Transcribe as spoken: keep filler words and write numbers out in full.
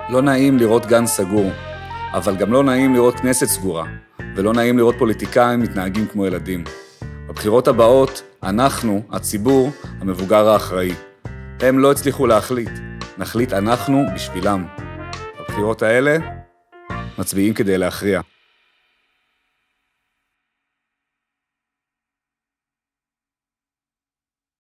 לא נעים לראות גן סגור, אבל גם לא נעים לראות כנסת סגורה, ולא נעים לראות פוליטיקאים מתנהגים כמו ילדים. בבחירות הבאות, אנחנו, הציבור, המבוגר האחראי. הם לא הצליחו להחליט, נחליט אנחנו בשבילם. בבחירות האלה, מצביעים כדי להכריע.